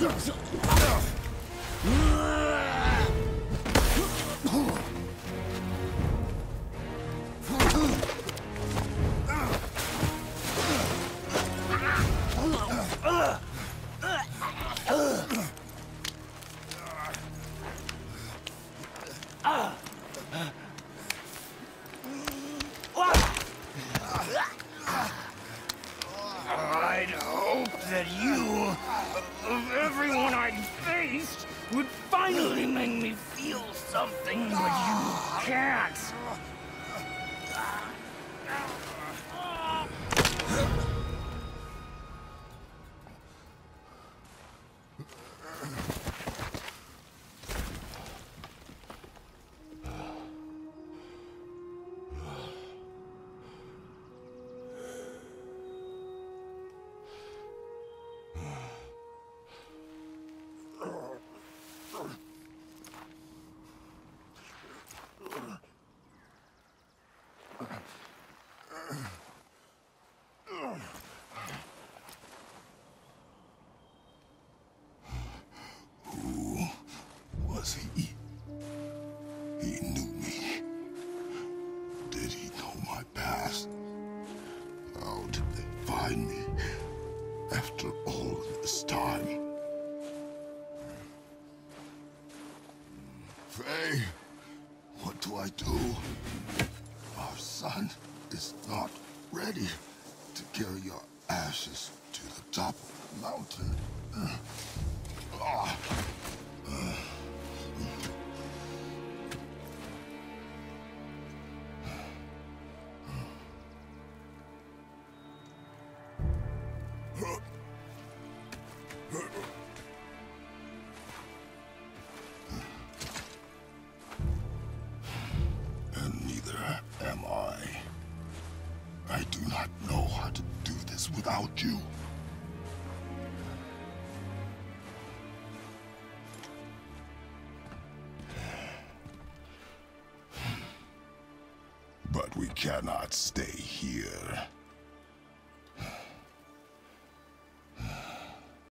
I'd hope that you, of everyone I'd faced, would finally make me feel something, but you can't. Was he? He knew me. Did he know my past? How did they find me after all this time? Faye, what do I do? Our son is not ready to carry your ashes to the top of the mountain. And neither am I. I do not know how to do this without you. But we cannot stay here.